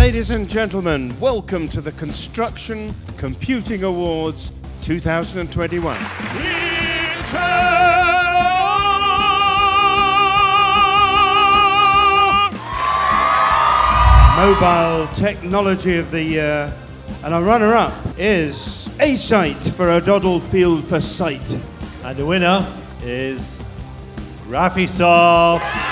Ladies and gentlemen, welcome to the Construction Computing Awards 2021. Mobile Technology of the Year, and our runner-up is Asite for Adoddle Field for Sight. And the winner is Graphisoft.